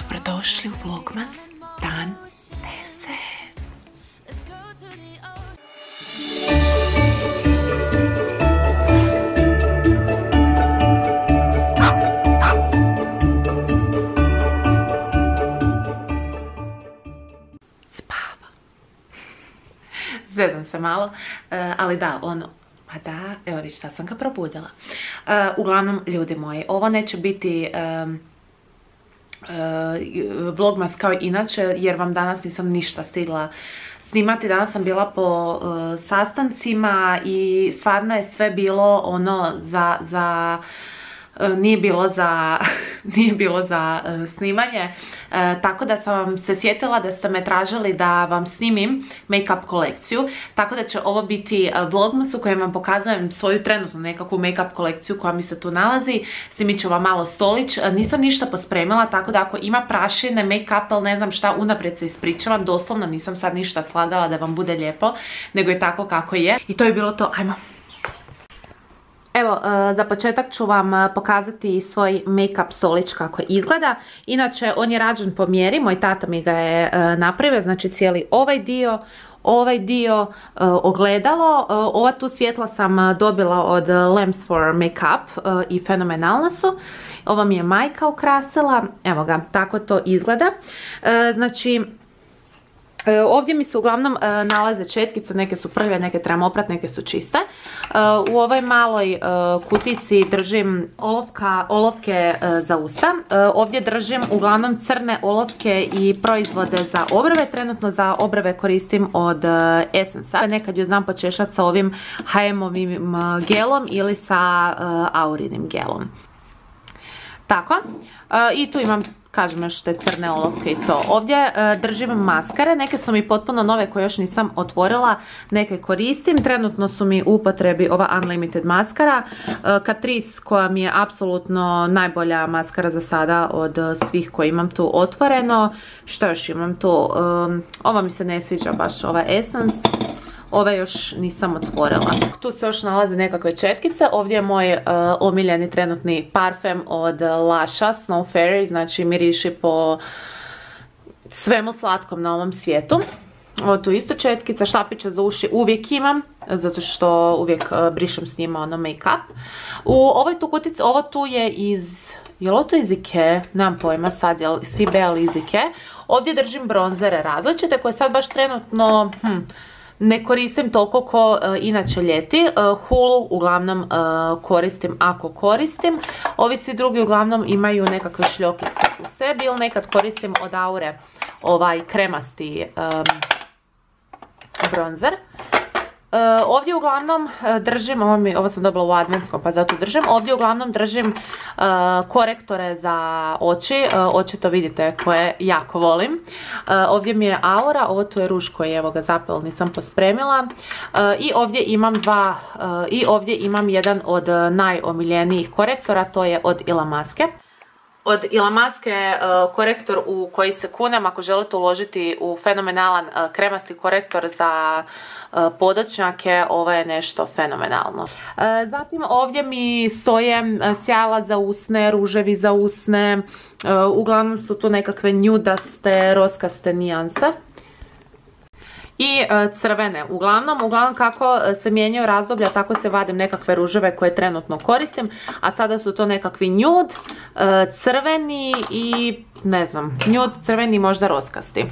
Dobrodošli u Vlogmas dan 10. Zezam se malo, ali da, ono, a da, evo vidiš, sad sam ga probudila. Uglavnom, ljudi moji, ovo neće biti vlogmas kao inače, jer vam danas nisam ništa stigla snimati. Danas sam bila po sastancima i stvarno je sve bilo ono nije bilo za snimanje, tako da sam vam se sjetila da ste me tražili da vam snimim make-up kolekciju, tako da će ovo biti vlogmas u kojem vam pokazujem svoju trenutnu nekakvu make-up kolekciju koja mi se tu nalazi. Snimit ću vam malo stolić, nisam ništa pospremila, tako da ako ima prašine, make-up, ali ne znam šta, unaprijed se ispričavam, doslovno nisam sad ništa slagala da vam bude lijepo, nego je tako kako je. I to je bilo to, ajmo. Evo, za početak ću vam pokazati svoj make-up stolić kako izgleda. Inače, on je rađen po mjeri, moj tata mi ga je napravio, znači cijeli ovaj dio, ogledalo. Ova tu svjetla sam dobila od Lamps for Makeup i fenomenalna su. Ovo mi je majka ukrasila, evo ga, tako to izgleda. Znači, ovdje mi se uglavnom nalaze četkice, neke su prve, neke trebam oprati, neke su čiste. U ovoj maloj kutici držim olovke za usta. Ovdje držim uglavnom crne olovke i proizvode za obrve. Trenutno za obrve koristim od Essence-a. Nekad ju znam počešati sa ovim HM-ovim gelom ili sa Aurinim gelom. Tako. I tu imam, kažem, još te crne olovke i to. Ovdje držim maskare, neke su mi potpuno nove koje još nisam otvorila, neke koristim. Trenutno su mi u upotrebi ova Unlimited maskara, Catrice koja mi je apsolutno najbolja maskara za sada od svih koje imam tu otvoreno. Što još imam tu? Ova mi se ne sviđa baš, ova Essence. Ove još nisam otvorila. Tu se još nalaze nekakve četkice. Ovdje je moj omiljeni trenutni parfem od Lasha, Snow Fairy, znači miriši po svemu slatkom na ovom svijetu. Ovo tu isto četkica, štapiće za uši uvijek imam, zato što uvijek brišem s njima ono make-up. U ovoj tu kutici, ovo tu je iz, je li ovo to iz Ikea? Nemam pojma sad, je li CB ili iz Ikea. Ovdje držim bronzere različite koje sad baš trenutno, ne koristim toliko ko inače ljeti. Hulu uglavnom koristim ako koristim. Ovi svi drugi uglavnom imaju nekakve šljokice u sebi ili nekad koristim od Aure ovaj kremasti bronzer. Ovdje uglavnom držim, ovo sam dobila u adventskom pa zato držim, ovdje uglavnom držim korektore za oči, očito vidite koje jako volim. Ovdje mi je Aura, ovo tu je ruž koji evo ga zapel nisam pospremila. I ovdje imam jedan od najomiljenijih korektora, to je od Ilamaske. Od Ilamaske korektor u koji se kunem ako želite uložiti u fenomenalan kremasti korektor za podočnjake, ovo je nešto fenomenalno. Zatim ovdje mi stoje sjajla za usne, ruževi za usne, uglavnom su tu nekakve njudaste, roskaste nijanse. I crvene, uglavnom kako se mijenjaju razdoblja tako se vadim nekakve ruževe koje trenutno koristim, a sada su to nekakvi nude, crveni i ne znam, nude, crveni možda roskasti.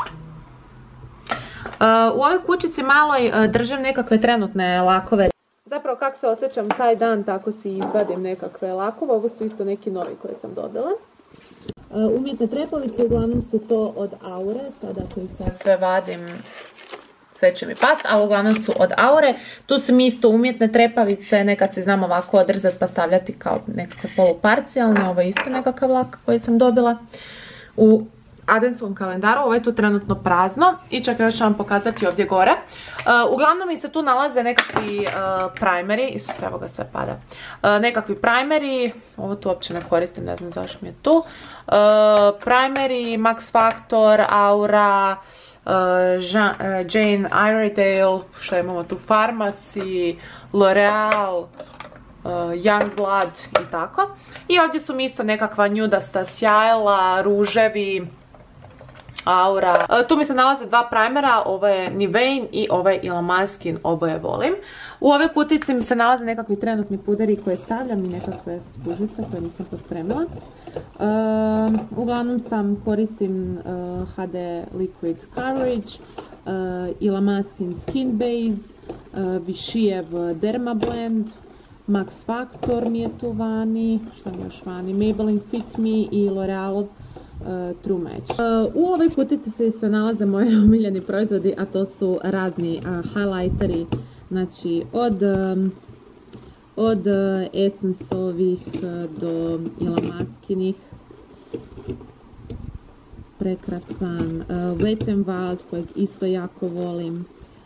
U ovoj kućici maloj držim nekakve trenutne lakove. Zapravo kako se osjećam taj dan tako si izvadim nekakve lakove, ovo su isto neki novi koje sam dobila. Umjetne trepavice uglavnom su to od Aure, sada ako ih sad sve vadim sve će mi past, ali uglavnom su od Aure. Tu su mi isto umjetne trepavice, nekad se znam ovako odrzati pa stavljati kao nekakve poluparcijalne, ovo je isto nekakav lak koji sam dobila u adventskom kalendaru. Ovo je tu trenutno prazno i čak još ću vam pokazati ovdje gore. Uglavnom mi se tu nalaze nekakvi primeri, Isus, evo ga sve pada, nekakvi primeri, ovo tu uopće ne koristim, ne znam zašto mi je tu, primeri, Max Factor, Aura, Jane Iredale, što imamo tu, Pharmacy, L'Oreal, Youngblood i tako. I ovdje su mi isto nekakva njudasta sjajla, ruževi, Aura. Tu mi se nalaze dva primera, ovo je Nivea i ovo je Ilamaskin, oboje volim. U ovoj kutici mi se nalaze nekakvi trenutni puderi koje stavljam i nekakve spužnice koje nisam pospremila. Uglavnom koristim HD Liquid Coverage, Ilamaskin Skin Base, Višijev Derma Blend, Max Factor mi je tu vani, šta mi još vani, Maybelline Fit Me i L'Orealov True Match. U ovoj kutici se nalaze moji omiljeni proizvodi, a to su razni highlighteri, znači od Essence-ovih do Ilamaskinih. Prekrasan Wet n Wild kojeg isto jako volim.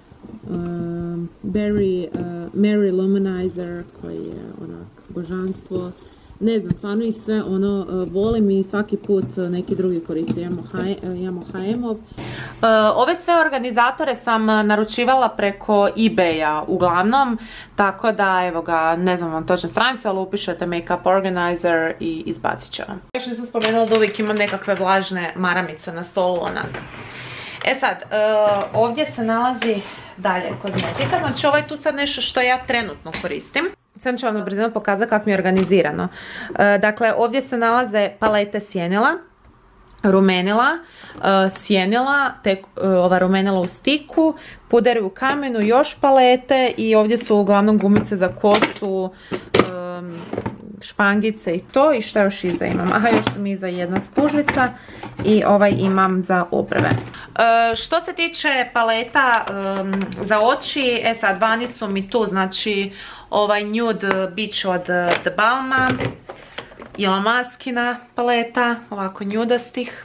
Mary Luminizer koji je onak božanstvo. Ne znam, stvarno ih sve volim i svaki put neki drugi koriste. Imamo HM-ov. Ove sve organizatore sam naručivala preko eBay-a uglavnom, tako da evo ga, ne znam vam točnu stranicu, ali upišete Makeup Organizer i izbacit će vam. Još nisam spomenula da uvijek imam nekakve vlažne maramice na stolu onak. E sad, ovdje se nalazi dalje kozmetika, znači ovo je tu sad nešto što ja trenutno koristim. Sad ću vam na brzinu pokazati kako mi je organizirano. Dakle, ovdje se nalaze palete sjenila, rumenila, sjenila, ova rumenila u stiku, puderi u kamenu, još palete i ovdje su uglavnom gumice za kosu, špangice i to. I šta još iza imam? Aha, još su mi iza jedna spužvica i ovaj imam za obrve. Što se tiče paleta za oči, sad vani su mi tu, znači ovaj Nude Beach od The Balma, Ilamaskina paleta, ovako njudastih,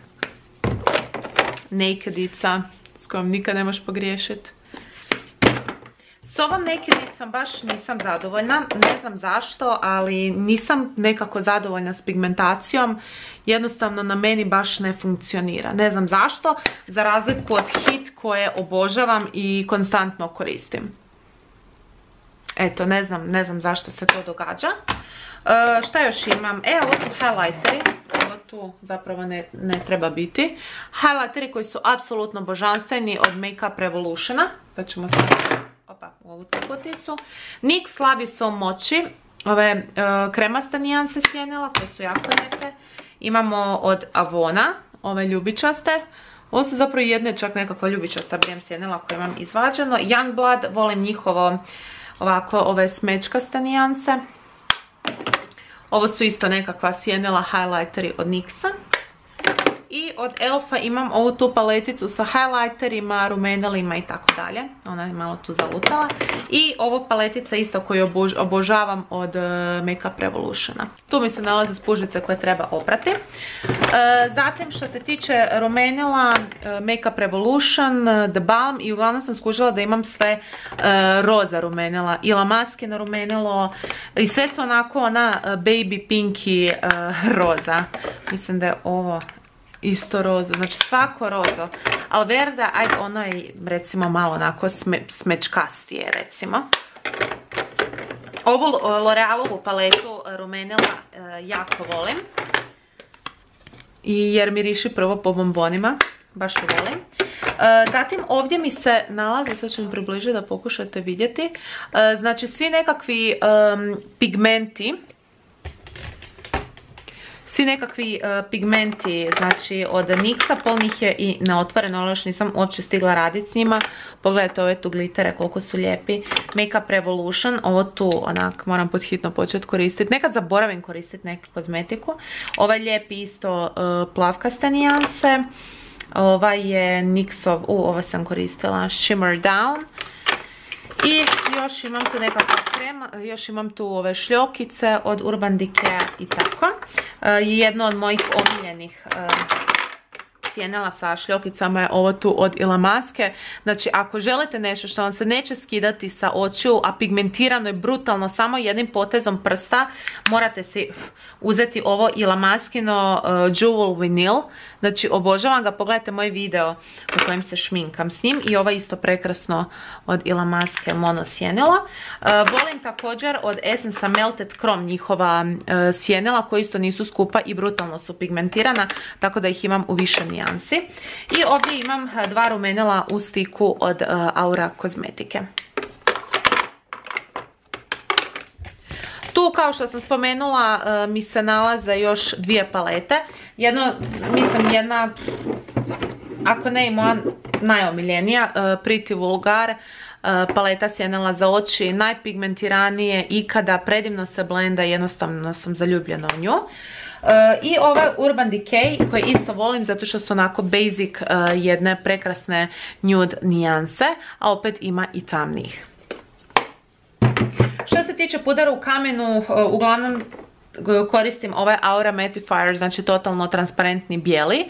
Nakedica s kojom nikad ne možeš pogriješiti. S ovom Nakedicom baš nisam zadovoljna, ne znam zašto, ali nisam nekako zadovoljna s pigmentacijom, jednostavno na meni baš ne funkcionira. Ne znam zašto, za razliku od Hit koje obožavam i konstantno koristim. Eto, ne znam zašto se to događa. Šta još imam? Ovo su highlighteri. Ovo tu zapravo ne treba biti. Highlighteri koji su apsolutno božanstveni od Makeup Revolutiona. Pa ćemo staviti u ovu kuticu. NYX Labiso Mochi. Ove kremaste nijanse sjenila koje su jako lijepe. Imamo od Avona, ove ljubičaste. Ovo su zapravo jedne čak nekakva ljubičasta brijem sjenila koje imam izvađeno. Youngblood, volim njihovo ovako ove smečkaste nijanse. Ovo su isto nekakva sjenila highlighteri od NYX-a. I od Elfa imam ovu tu paleticu sa highlighterima, rumenilima i tako dalje. Ona je malo tu zalutala. I ovo paletica isto koju obožavam od Makeup Revolutiona. Tu mi se nalaze spužvice koje treba oprati. Zatim što se tiče rumenila, Makeup Revolution, The Balm i uglavnom sam skužila da imam sve roza rumenila. Ilamaskino rumenilo i sve su onako ona baby pinky roza. Mislim da je ovo isto rozo, znači svako rozo. Alverda, ajde, ono je recimo malo onako smečkastije recimo. Ovu L'Orealovu paletu rumenila jako volim. Jer miriši prvo po bombonima, baš ju volim. Zatim ovdje mi se nalazi, sad ću mi približiti da pokušate vidjeti, znači svi nekakvi pigmenti, znači od NYX-a, pol njih je i neotvoreno, ali još nisam uopće stigla raditi s njima. Pogledajte ove tu glitere koliko su lijepi. Makeup Revolution, ovo tu onak moram pod hitno početi koristiti. Nekad zaboravim koristiti neku kozmetiku. Ovaj lijepi isto plavkaste nijanse. Ovaj je NYX-ov, ovo sam koristila, Shimmer Down. I još imam tu nekakva krema, još imam tu ove šljokice od Urban Decay i tako. Jedno od mojih omiljenih sjenila sa šljokicama je ovo tu od Ilamaske. Znači, ako želite nešto što vam se neće skidati sa očiju, a pigmentirano je brutalno, samo jednim potezom prsta, morate si uzeti ovo Ilamaskino Jewel Vinyl. Znači, obožavam ga, pogledajte moj video u kojem se šminkam s njim. I ovo isto prekrasno od Ilamaske Mono sjenila. Volim također od Essence Melted Chrome njihova sjenila, koji isto nisu skupa i brutalno su pigmentirana, tako da ih imam u više nijansi. I ovdje imam 2 rumenila u stiku od Aura kozmetike. Tu, kao što sam spomenula, mi se nalaze još 2 palete. Jedna, ako ne i moja najomiljenija, Pretty Vulgar paleta sjenila za oči, najpigmentiranije ikada, predivno se blenda, jednostavno sam zaljubljena u nju. I ovaj Urban Decay koji isto volim zato što su onako basic, jedne prekrasne nude nijanse, a opet ima i tamnijih. Što se tiče pudara u kamenu, uglavnom koristim ovaj Aura Mattifier, znači totalno transparentni bijeli.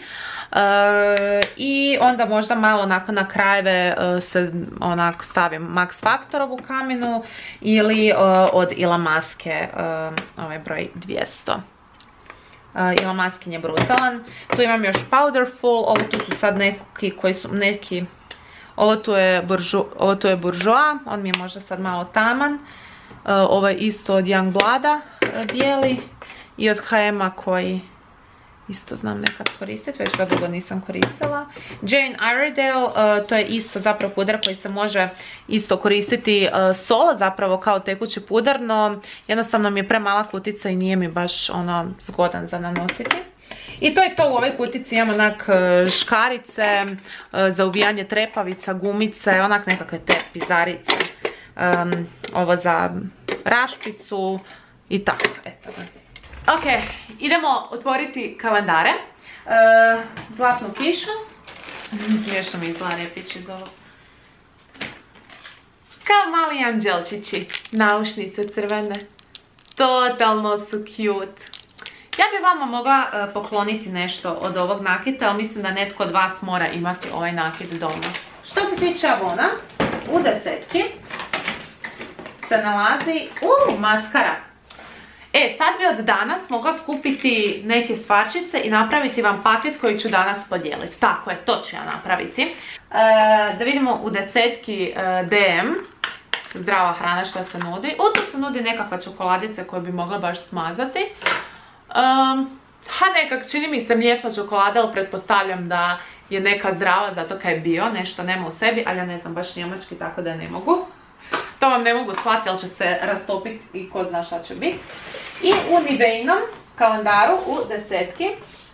I onda možda malo onako na krajeve se onako stavim Max Factorov u kamenu ili od Ilamaske, ovaj broj 200. Ilamaskin je brutalan. Tu imam još Powderful, ovo tu su sad neki koji su neki, ovo tu je Bourjois, on mi je možda sad malo taman. Ovo je isto od Youngblada bijeli i od H&M-a koji isto znam nekad koristiti, već ga dugo nisam koristila. Jane Iredale, to je isto zapravo pudar koji se može isto koristiti solo zapravo kao tekući pudar, no jednostavno mi je premala kutica i nije mi baš ono zgodan za nanositi. I to je to, u ovoj kutici imam onak škarice za uvijanje trepavica, gumice, onak nekakve te pizarice. Ovo za rašpicu i tako, eto. Ok, idemo otvoriti kalendare. Zlatnu kišu. Smiješno mi izgleda repić iz ovog. Kao mali anđelčići. Naušnice crvene. Totalno su cute. Ja bi vama mogla pokloniti nešto od ovog nakita, ali mislim da netko od vas mora imati ovaj nakit doma. Što se tiče Avona, u 10 se nalazi maskara. Sad bi od danas mogla skupiti neke stvarčice i napraviti vam paket koji ću danas podijeliti. Tako je, to ću ja napraviti. Da vidimo u 10 DM. Zdrava hrana što se nudi. Tu se nudi nekakva čokoladica koju bi mogla baš smazati. Nekak čini mi se mliječna čokolada, ali pretpostavljam da je neka zdrava zato kaj je bio, nešto nema u sebi, ali ja ne znam baš njemački, tako da ne mogu. To vam ne mogu shvatiti, ali će se rastopiti i ko zna šta će biti. I u Niveinom kalendaru u 10.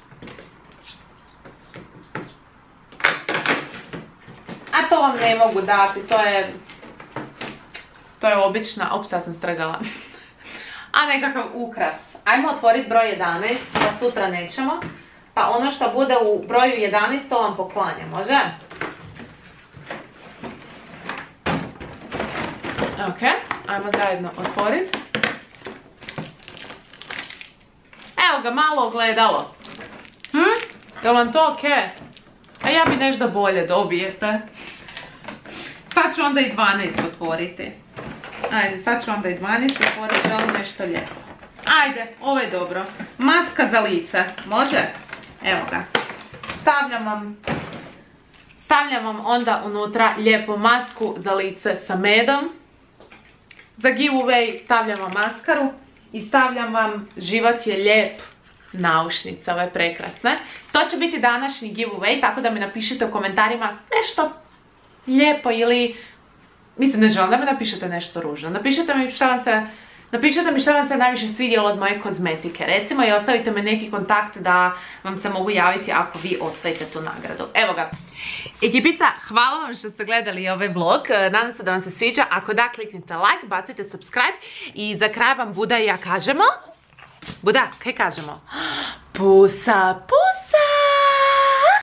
A to vam ne mogu dati, to je obična, sad sam strgala. A nekakav ukras. Ajmo otvoriti broj 11, pa sutra nećemo. Pa ono što bude u broju 11 to vam poklanja, može? Ok, ajmo zajedno otvoriti. Evo ga, malo ogledalo. Je li vam to ok? A ja bi nešto bolje dobijete. Sad ću onda i 12 otvoriti. Ajde, sad ću onda i 12 otvoriti, želim nešto lijepo. Ajde, ovo je dobro. Maska za lice, može? Evo ga. Stavljam vam onda unutra lijepo masku za lice sa medom. Za giveaway stavljam vam maskaru i stavljam vam život je lijep naušnice, ove prekrasne. To će biti današnji giveaway, tako da mi napišite u komentarima nešto lijepo ili... Mislim, ne želim da mi napišete nešto ružno. Napišite mi šta vam se najviše svidjelo od moje kozmetike. Recimo i ostavite mi neki kontakt da vam se mogu javiti ako vi osvojite tu nagradu. Evo ga. Ekipica, hvala vam što ste gledali ovaj vlog. Nadam se da vam se sviđa. Ako da, kliknite like, bacite subscribe i za kraj vam Buda i ja kažemo... Buda, kaj kažemo? Pusa, pusa!